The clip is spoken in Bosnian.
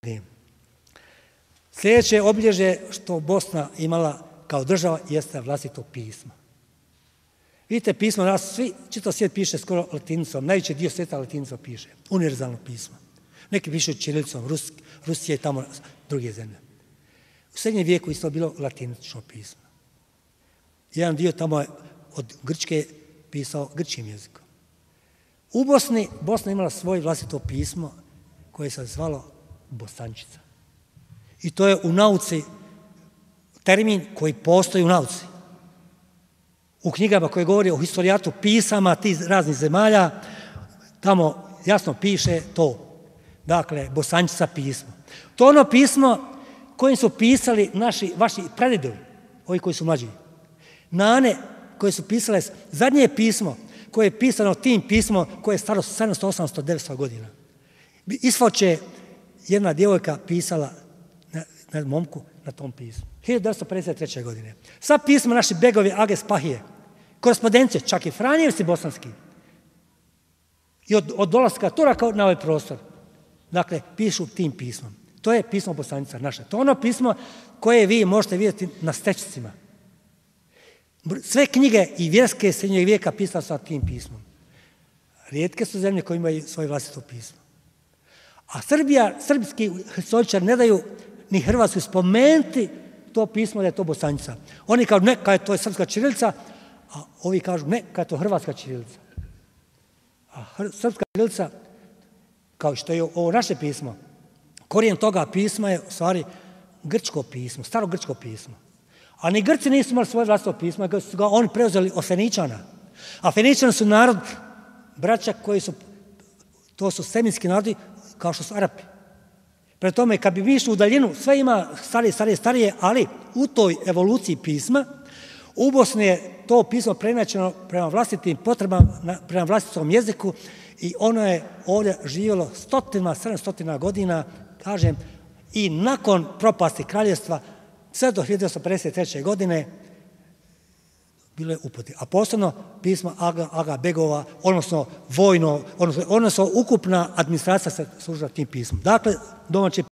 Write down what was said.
Sljedeće obilježje što Bosna imala kao država jeste vlastito pismo. Vidite, pismo nas svi, čitav svijet piše skoro latinicom, najveći dio svijeta latinicom piše, univerzalno pismo. Neki piše ćirilicom, Rusija i tamo druge zemlje. U srednjem vijeku isto bilo latinično pismo. Jedan dio tamo je od Grčke pisao grčkim jezikom. U Bosna imala svoje vlastito pismo koje se zvalo bosančica. I to je u nauci termin koji postoji u nauci. U knjigama koje govori o historijatu pisama tih raznih zemalja, tamo jasno piše to. Dakle, bosančica pismo. To je ono pismo kojim su pisali vaši pradedovi, ovi koji su mlađi. Nane koje su pisale, zadnje pismo koje je pisano tim pismom koje je staro 700, 800, 900 godina. Isfoče jedna djevojka pisala na momku na tom pismu. 1953. godine. Sva pisma naši begovi Age Spahije, korespondencije, čak i Franjevci bosanski. I od dolaska Turaka na ovaj prostor. Dakle, pišu tim pismom. To je pismo bosanica naše. To je ono pismo koje vi možete vidjeti na stećicima. Sve knjige i vjerske srednjeg vijeka pisala su tim pismom. Rijetke su zemlje koje imaju svoje vlastito pismo. A srpski historičari ne daju ni Hrvatsku spomenuti to pismo da je to bosanica. Oni kažu ne, kad je to srpska ćirilica, a ovi kažu ne, kad je to hrvatska ćirilica. A srpska ćirilica, kao što je ovo naše pismo, korijen toga pisma je u stvari grčko pismo, staro grčko pismo. A ni Grci nisu imali svoje vlastito pismo, nego su ga oni preuzeli od Feničana. A Feničani su narod, braća koji su, to su seminski narodi, kao što su Arapi. Prema tome, kad bi vi išli u daljinu, sve ima starije, ali u toj evoluciji pisma, u Bosni je to pismo preinačeno prema vlastitim potrebama, prema vlastitom jeziku i ono je ovdje živjelo 700 godina, kažem, i nakon propasti kraljevstva, sve do 1953. godine, bilo je uputi. A posebno pismo Aga Begova, odnosno vojno, odnosno ukupna administracija se služila tim pismom. Dakle, domaće